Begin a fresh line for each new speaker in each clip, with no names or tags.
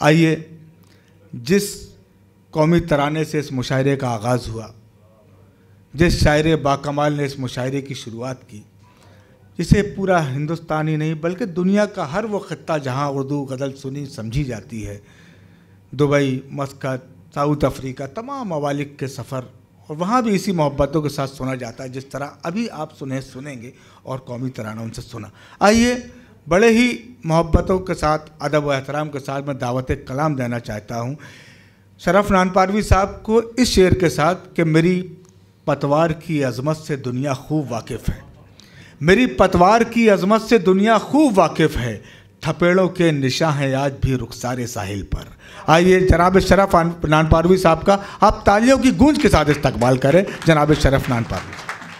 आइए, जिस कौमी तराने से इस मुशायरे का आगाज़ हुआ, जिस शायर बाकमाल ने इस मुशायरे की शुरुआत की, जिसे पूरा हिंदुस्तान ही नहीं बल्कि दुनिया का हर वो ख़ित्ता जहाँ उर्दू गज़ल सुनी समझी जाती है, दुबई, मस्कत, साउथ अफ्रीका, तमाम ममालिक के सफ़र, और वहाँ भी इसी मोहब्बतों के साथ सुना जाता है जिस तरह अभी आप सुनेंगे और कौमी तराना उनसे सुना। आइए, बड़े ही मोहब्बतों के साथ, अदब व एहतराम के साथ मैं दावत कलाम देना चाहता हूँ शरफ नानपारवी साहब को इस शेर के साथ कि मेरी पतवार की अज़मत से दुनिया खूब वाकिफ़ है, मेरी पतवार की अज़मत से दुनिया खूब वाकिफ़ है, थपेड़ों के निशान हैं आज भी रुखसारे साहिल पर। आइए जनाब शरफ नानपारवी साहब का आप तालियों की गूंज के साथ इस्तकबाल करें। जनाब शरफ नानपारवी।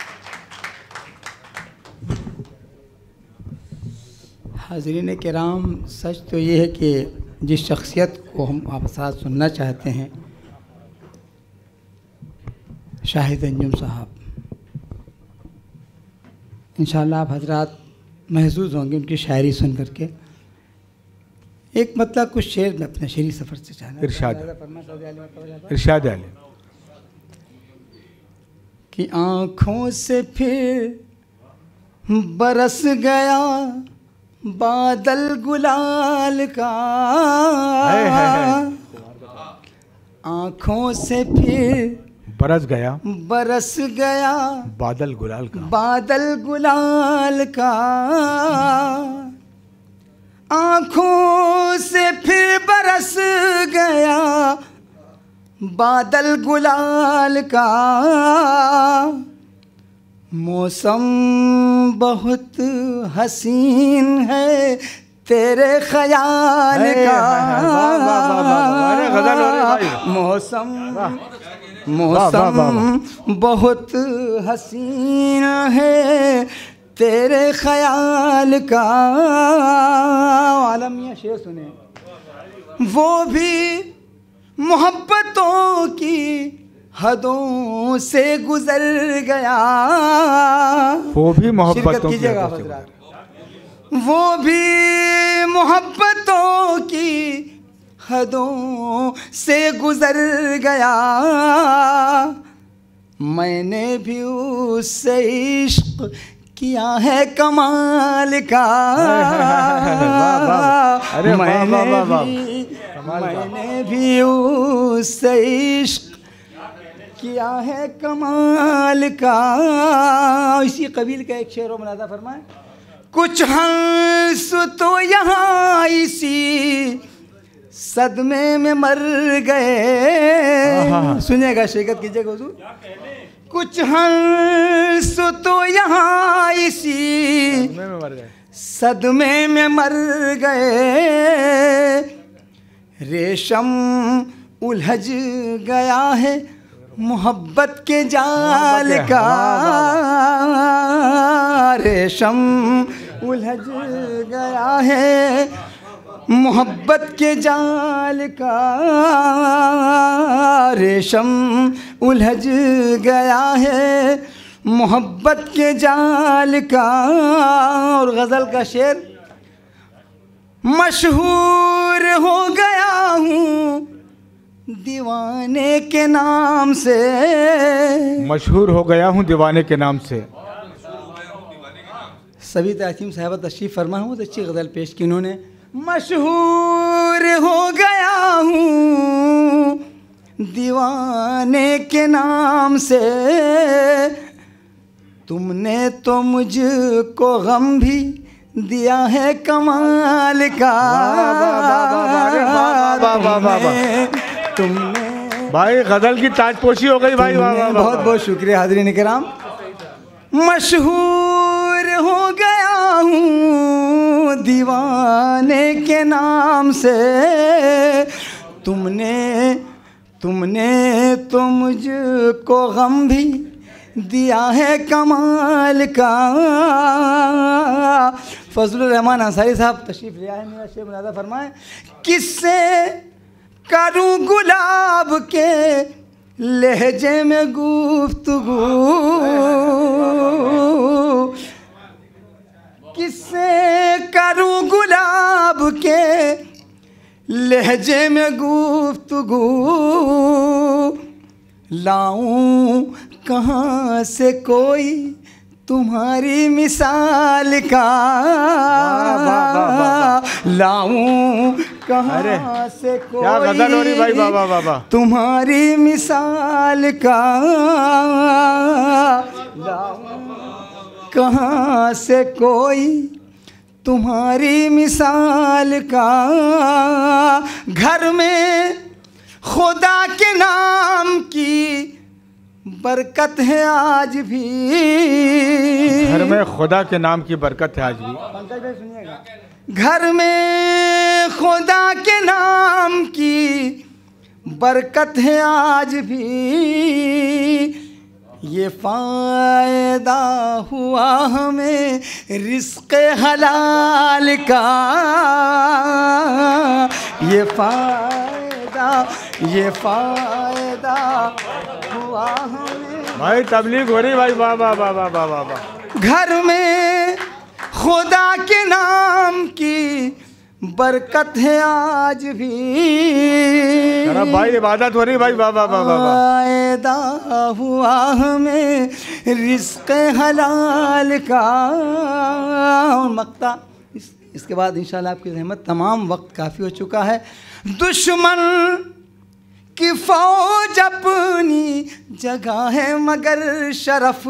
हाज़रीन किराम, सच तो ये है कि जिस शख्सियत को हम आप साथ सुनना चाहते हैं, शाहिद अंजुम साहब, इंशाअल्लाह आप हजरात महसूस होंगे उनकी शायरी सुन करके। एक मतलब कुछ शेर में अपने शेरी सफ़र से चाहना
इरशाद आले
कि आँखों से फिर बरस गया बादल गुलाल का, आँखों से फिर
बरस गया बादल गुलाल का, आँखों से फिर बरस गया बादल गुलाल का, मौसम बहुत हसीन है तेरे ख्याल का, मौसम बहुत हसीन है तेरे ख्याल का। आलमिया शेर सुने, वो भी मोहब्बतों की हदों से गुजर गया, वो भी मोहब्बतों की
वो भी मोहब्बतों की हदों से गुजर गया, मैंने भी उससे इश्क किया है कमाल का, मैंने भी उससे इश्क किया है कमाल का। इसी कबील का एक शेर और मुलादा फरमाए, कुछ हंस तो यहाँ इसी सदमे में मर गए, सुनिएगा, शिरकत कीजिएगा हुजूर। कुछ हंस तो यहाँ इसी सदमे में मर गए, रेशम उलझ गया है मोहब्बत के जाल का, रेशम उलझ गया है मोहब्बत के जाल का, रेशम उलझ गया है मोहब्बत के जाल का। और गज़ल का शेर, मशहूर हो गया हूँ दीवाने के नाम से,
मशहूर हो गया हूँ दीवाने के नाम से।
सभी तहसीम साहबा तशरीफ़ फरमा हूँ, तो अच्छी गज़ल पेश की उन्होंने। मशहूर हो गया हूँ दीवाने के नाम से, तुमने तो मुझको गम भी दिया है कमाल का, तुमने
भाई गजल की ताजपोशी हो गई भाई,
बहुत बहुत शुक्रिया हाज़रीन किराम। मशहूर हो गया हूँ दीवाने के नाम से, तुमने तो मुझको गम भी दिया है कमाल का। फजलुर रहमान अंसारी साहब तशरीफ़ ले आए, मेरा शेर मुलादा फरमाए, किससे करूँ गुलाब के लहजे में गुफ्तगू, किससे करूँ गुलाब के लहजे में गुफ्तगू लाऊं कहाँ से कोई तुम्हारी मिसाल का, लाऊं कहाँ से कोई
क्या गजल हो रही भाई, बाबा बाबा
तुम्हारी मिसाल का, लाऊं कहाँ से कोई तुम्हारी मिसाल का। घर में खुदा के नाम की बरकत है आज भी,
घर में खुदा के नाम की बरकत है आज भी।
पंकज भाई सुनिएगा, घर में खुदा के नाम की बरकत है आज भी, ये फायदा हुआ हमें रिस्क हलाल का, ये फायदा हुआ हमें।
भाई तबलीग हो रही भाई, वाह वाह वाह वाह वाह वाह।
घर में खुदा के नाम की बरकत है आज भी,
भाई इबादत हो रही भाई, वाह वाह वाह वाह।
फायदा हुआ हमें रिस्क हलाल का। मक्ता इसके बाद इंशाल्लाह आपकी रहमत। तमाम वक्त काफ़ी हो चुका है। दुश्मन की फौज अपनी जगह है मगर शरफ,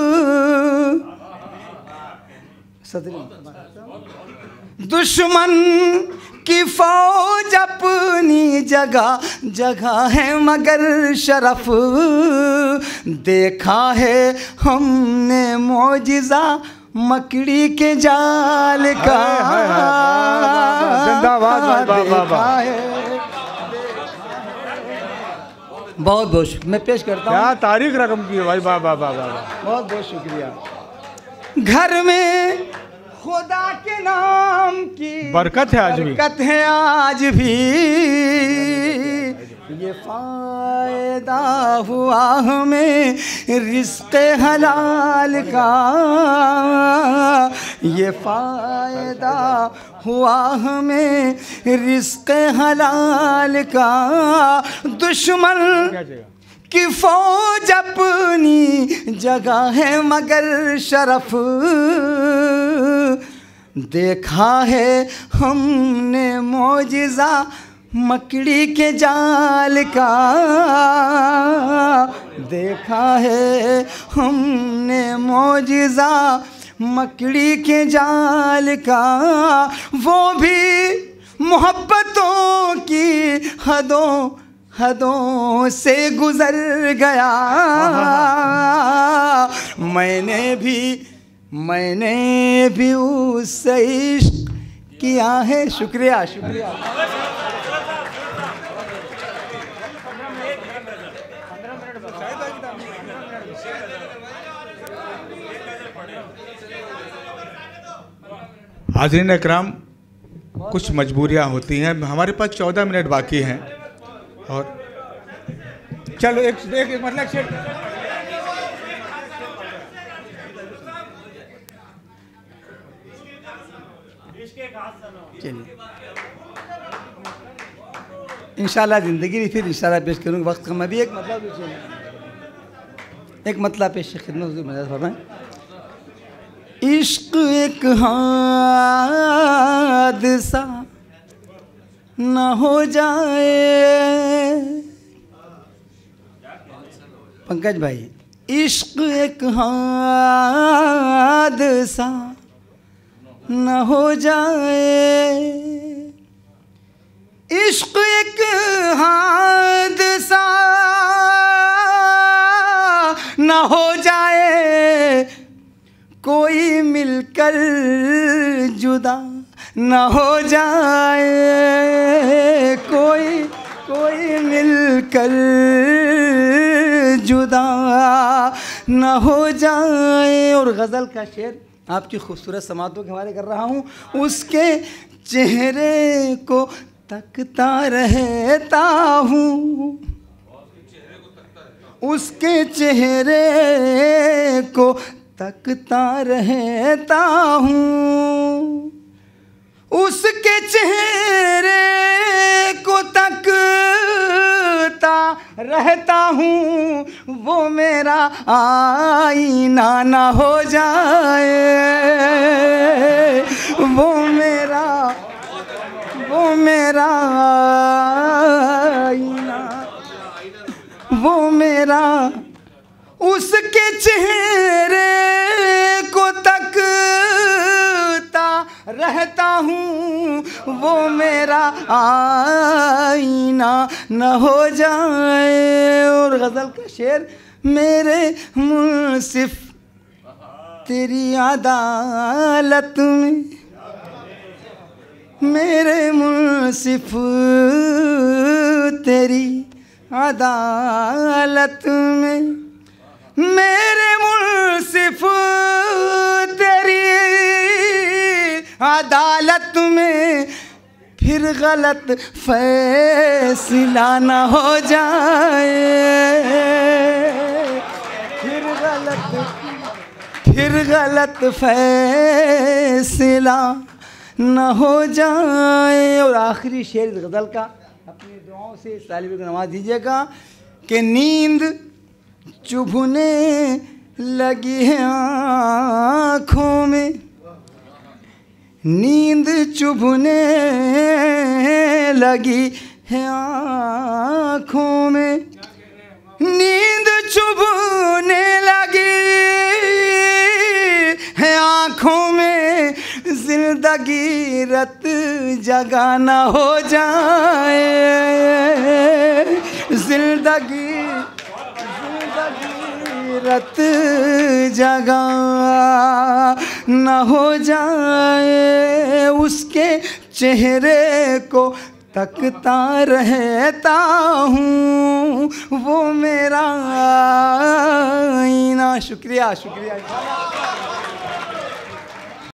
दुश्मन की फौज अपनी जगह है मगर शरफ, देखा है हमने मौजिज़ा मकड़ी के जाल का, देखा है। बहुत बहुत शुक्रिया, मैं पेश करता हूँ।
क्या तारीख रकम की है भाई, वाह वाह वाह वाह।
बहुत बहुत शुक्रिया। घर में खुदा के नाम की
बरकत है आज भी,
बरकत है आज भी, ये फायदा हुआ हमें रिस्क हलाल का, ये फायदा हुआ हमें रिस्क हलाल का। दुश्मन की फौज अपनी जगह है मगर शरफ, देखा है हमने मौजिज़ा मकड़ी के जाल का, देखा है हमने मौजिज़ा मकड़ी के जाल का। वो भी मोहब्बतों की हदों से गुजर गया, मैंने भी उससे इश्क किया है। शुक्रिया शुक्रिया।
हाज़रीन इकराम, कुछ मजबूरियां होती हैं, हमारे पास 14 मिनट बाकी हैं और चलो एक मतलब
चलिए इंशाल्लाह ज़िंदगी फिर इंशाल्लाह पेश करूँगा। वक्त का मैं भी एक मतलब पेश खिदमत मदद फरमाएं। इश्क एक हादसा न हो जाए, पंकज भाई, इश्क एक हादसा न हो जाए, इश्क एक हादसा न हो जाए, कोई मिलकर जुदा न हो जाए, कोई मिलकर जुदा न हो जाए। और गज़ल का शेर आपकी खूबसूरत समातों के हवाले कर रहा हूँ। उसके चेहरे को तकता रहता हूँ, उसके चेहरे को तकता रहता हूँ, उसके चेहरे आईना ना हो जाए, वो मेरा आईना, वो मेरा उसके चेहरे को तकता रहता हूँ, वो मेरा आईना न हो जाए। और गज़ल का शेर, मेरे मुंसिफ तेरी अदालत में, मेरे मुंसिफ तेरी अदालत में, मेरे मुंसिफ तेरी अदालत में फिर गलत फैसला न हो जाए, फिर गलत फैसला न हो जाए। और आखिरी शेर इस गज़ल का अपनी दुआओं से इस तालिब को नवाज दीजिएगा कि नींद चुभने लगी है आँखों में, नींद चुभने लगी है आँखों में, नींद चुभने लगी है आँखों में, जिंदगी रत जगाना हो जाए, जिंदगी रत जगा न हो जाए, उसके चेहरे को तकता रहता हूँ, वो मेरा आईना। शुक्रिया शुक्रिया।